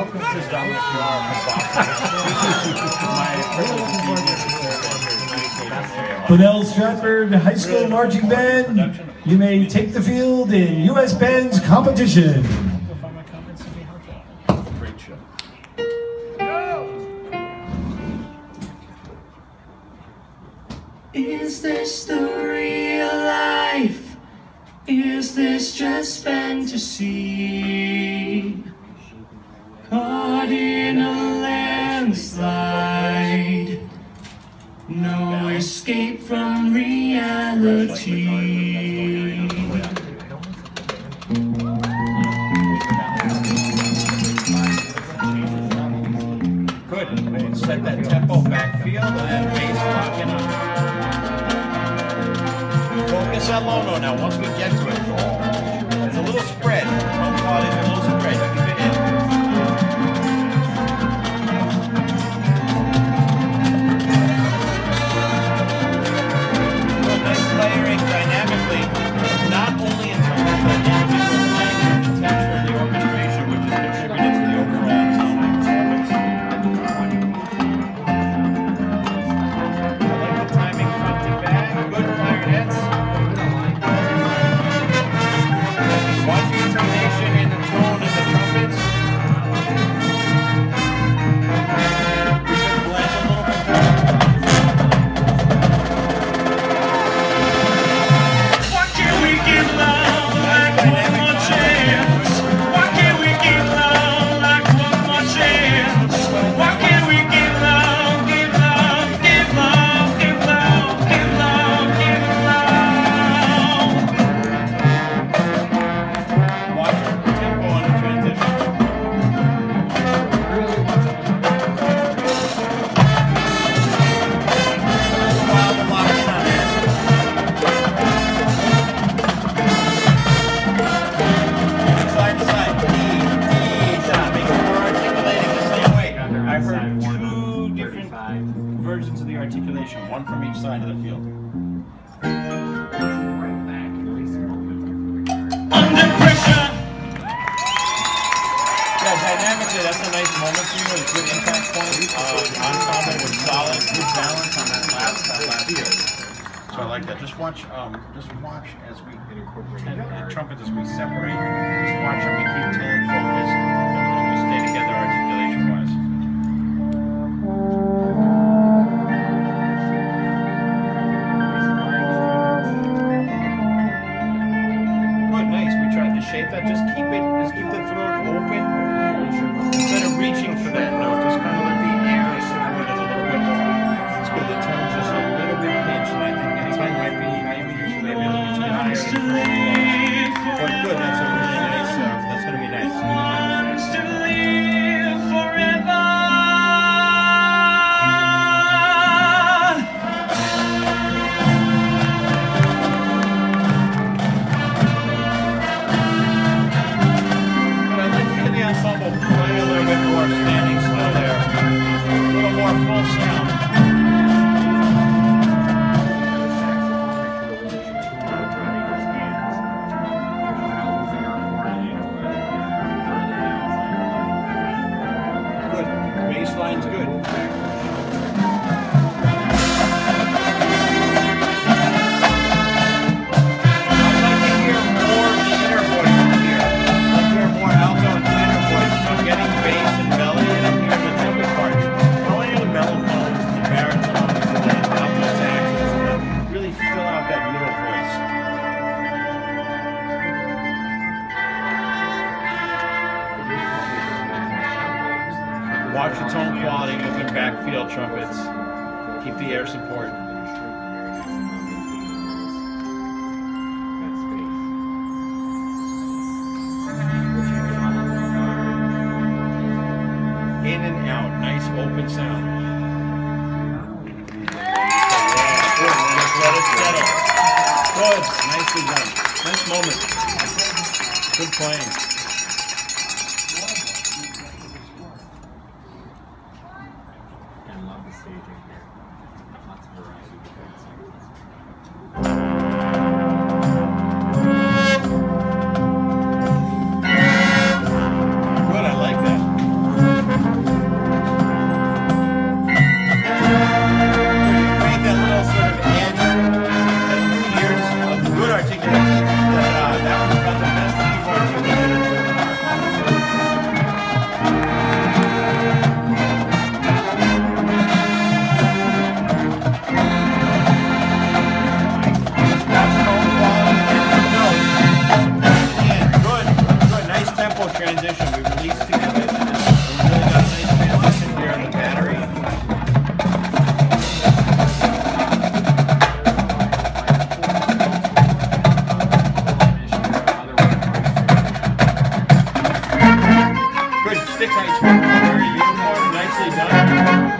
Welcome to Dominic Bunnell Stratford High School Marching Band, you may take the field in U.S. Band's competition. Great show. Is this the real life? Is this just fantasy? Caught in a landslide, no escape from reality. Good. Set that tempo backfield and then bass lock in on. Focus on low note now. Once we get to it, there's a little spread. Tone quality is a little spread. Keep it in. Good. Nice layering dynamically, not only in terms of the individual playing, but the texture and the orchestration, which is contributed to the overall tone. Versions of the articulation, one from each side of the field. Under pressure. Yeah, dynamically, that's a nice moment for you. A good impact point. Ensemble was solid, good balance on that last field. So I like that. Just watch as we trumpet as we separate. Just watch how we keep tone focused and we stay together articulation wise. Shape that, just keep the throat open instead of reaching for that note. Just kind of let the air support it a little bit more. It's good. The tone's just a little bit pinched, and I think anytime might be maybe you should maybe a little bit higher. But good. That's a really nice. That's going to be nice. Wants to live forever. Ensemble play a little bit more standing still there, a little more full sound. Good, bass line's good. Watch the tone quality, open backfield trumpets. Keep the air support. In and out, nice open sound. Good, just let it settle. Good, nicely done. Nice moment. Good playing. Good, I like that. tight sweat color uniform, nicely done.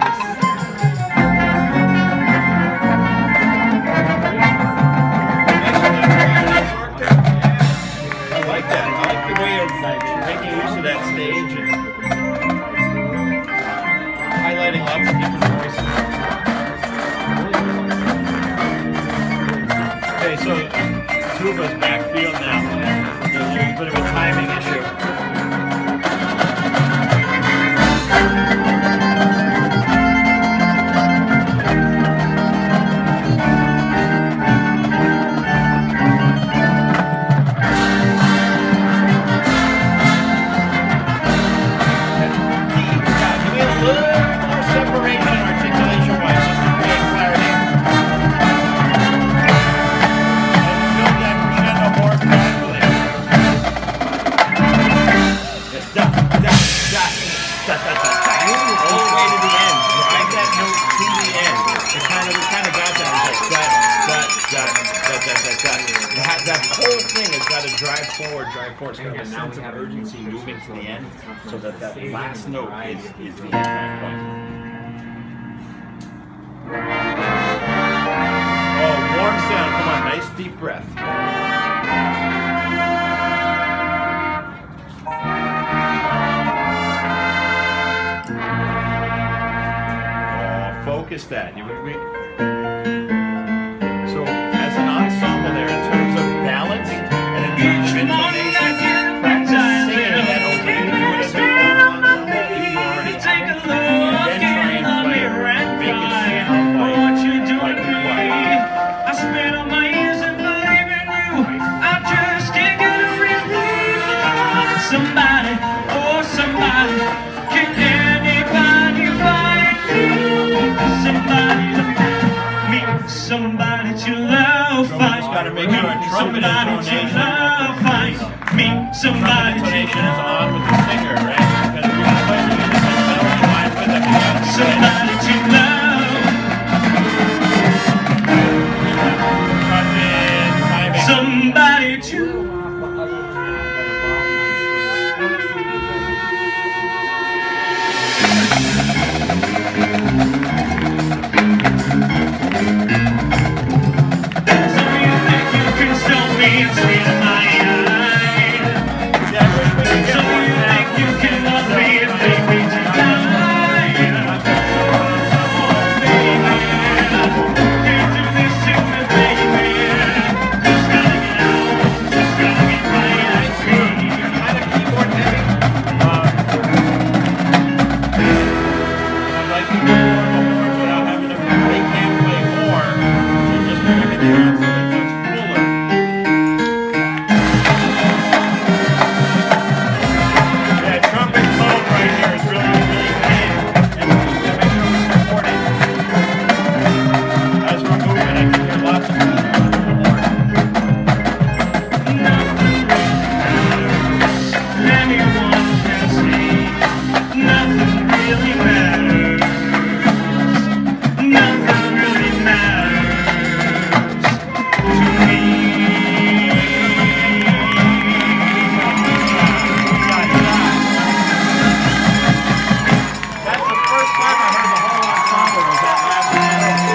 I like that. I like the way of making use of that stage and highlighting lots of different voices. Okay, so two of us backfield now. There's a little bit of a timing issue. That whole thing has got to drive forward. It's got a sense of urgency moving to the end, so that last note is the impact point. Oh, warm sound. Come on, nice deep breath. Oh, focus that. So, as an ensemble there, in terms of balance and in terms of intonation, practice singing that over and do it as a whole ensemble if you already have it, and then try and play it, make it sound like the choir. I spent all my years in believing you. I just can't get a relief. Somebody, oh somebody, can anybody find me? Somebody to love, Somebody's got to make sure a trumpet intonation is on with the singer, right? Because we're going to play the melody line with them. Somebody to love, somebody to me.